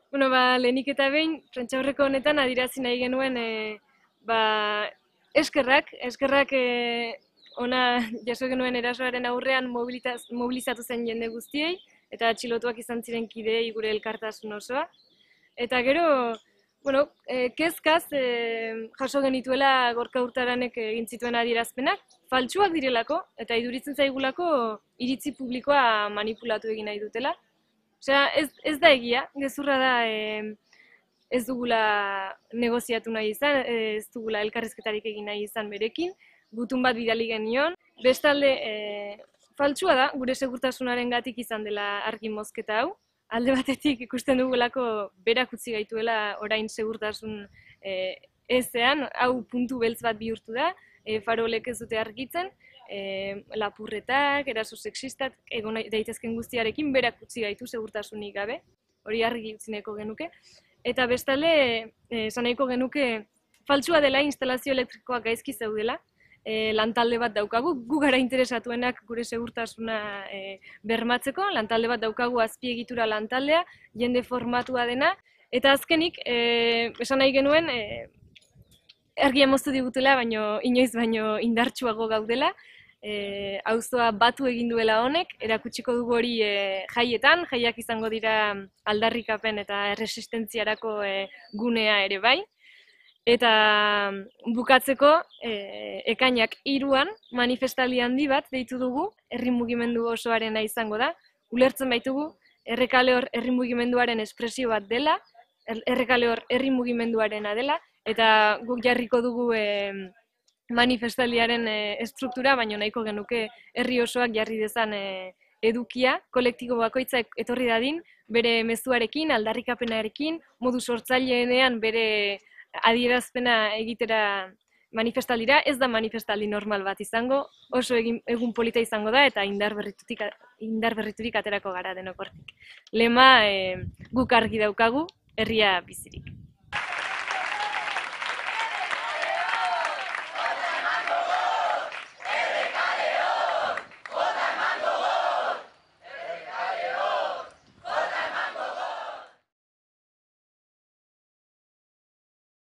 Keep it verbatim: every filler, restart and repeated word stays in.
Bueno, ba, lehenik eta behin, prentsaurreko honetan adirazi nahi genuen e, ba, eskerrak, eskerrak e, ona jaso genuen erasoaren aurrean mobilitaz, mobilizatu zen jende guztiei, eta atxilotuak izan ziren kideei gure elkartasun osoa. Eta gero, bueno, e, kezkaz e, jaso genituela Gorka Urtaranek egin zituen adierazpenak, faltsuak direlako, eta iduritzen zaigulako iritzi publikoa manipulatu egin nahi dutela. Osea, ez, ez da egia, gezurra da e, ez dugula negoziatu nahi izan, ez dugula elkarrizketarik egin nahi izan berekin, gutun bat bidali genion. Bestalde, e, faltsua da, gure segurtasunaren gatik izan dela argi mozketa hau. Alde batetik ikusten dugulako berak utzi gaituela orain segurtasun e, ezean, hau puntu beltz bat bihurtu da, e, farolek ez dute argitzen, E, lapurretak, eraso sexistak, egon daitezken guztiarekin berak utzi gaitu segurtasunik gabe, hori argi utzi nahiko genuke. Eta bestalde, esan nahiko genuke, faltsua dela instalazio elektrikoak gaizki zeudela, e, lantalde bat daukagu, gu gara interesatuenak gure segurtasuna e, bermatzeko, lantalde bat daukagu azpiegitura lantaldea, jende formatua dena, eta azkenik, e, esan nahi genuen, e, argia moztu digutela, baino inoiz baino indartsuago gaudela, E, auzoa batu egin duela honek, erakutsiko dugu hori e, jaietan, jaiak izango dira aldarrikapen eta erresistentziarako e, gunea ere bai. Eta bukatzeko, e, ekainak hiruan manifestaldi handi bat deitu dugu, herri mugimendu osoarena izango da. Ulertzen baitugu, errekale hor herri mugimenduaren espresio bat dela, errekale hor herri mugimenduarena dela, eta guk jarriko dugu e, manifestaldiaren e, estruktura, baino nahiko genuke herri osoak jarri dezan e, edukia, kolektibo bakoitza etorri dadin, bere mezuarekin, aldarrikapenarekin, modu sortzaileenean bere adierazpena egitera manifestaldira, ez da manifestaldi normal bat izango, oso egin, egun polita izango da, eta indar berriturik, indar berriturik aterako gara denok hortik. Lema e, guk argi daukagu, herria bizirik.